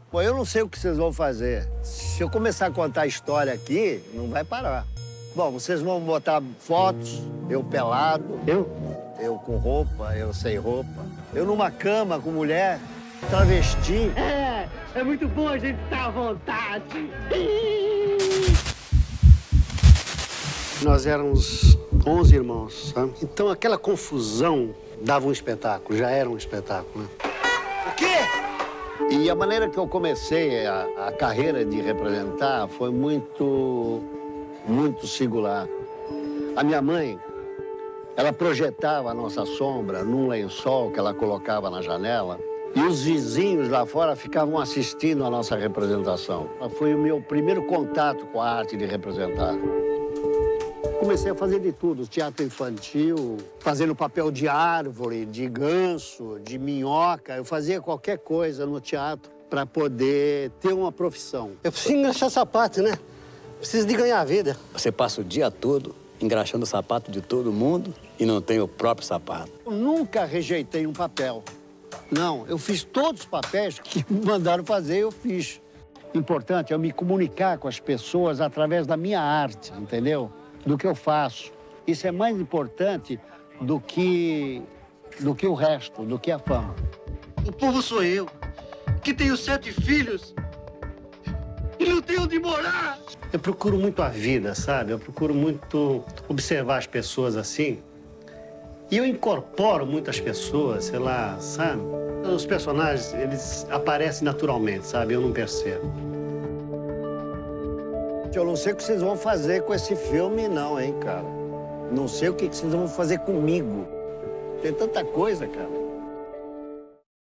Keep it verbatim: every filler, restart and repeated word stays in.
Pô, eu não sei o que vocês vão fazer. Se eu começar a contar a história aqui, não vai parar. Bom, vocês vão botar fotos, eu pelado. Eu? Eu com roupa, eu sem roupa. Eu numa cama com mulher, travesti. É, é muito bom a gente estar à vontade. Nós éramos onze irmãos, sabe? Então aquela confusão dava um espetáculo, já era um espetáculo, né? O quê? E a maneira que eu comecei a, a carreira de representar foi muito, muito singular. A minha mãe, ela projetava a nossa sombra num lençol que ela colocava na janela e os vizinhos lá fora ficavam assistindo a nossa representação. Foi o meu primeiro contato com a arte de representar. Comecei a fazer de tudo, teatro infantil, fazendo papel de árvore, de ganso, de minhoca. Eu fazia qualquer coisa no teatro para poder ter uma profissão. Eu preciso engraxar sapato, né? Preciso de ganhar a vida. Você passa o dia todo engraxando o sapato de todo mundo e não tem o próprio sapato. Eu nunca rejeitei um papel. Não, eu fiz todos os papéis que me mandaram fazer, eu fiz. Importante é eu me comunicar com as pessoas através da minha arte, entendeu? Do que eu faço. Isso é mais importante do que, do que o resto, do que a fama. O povo sou eu, que tenho sete filhos e não tenho onde morar. Eu procuro muito a vida, sabe? Eu procuro muito observar as pessoas assim. E eu incorporo muitas pessoas, sei lá, sabe? Os personagens, eles aparecem naturalmente, sabe? Eu não percebo. Eu não sei o que vocês vão fazer com esse filme, não, hein, cara? Não sei o que vocês vão fazer comigo. Tem tanta coisa, cara.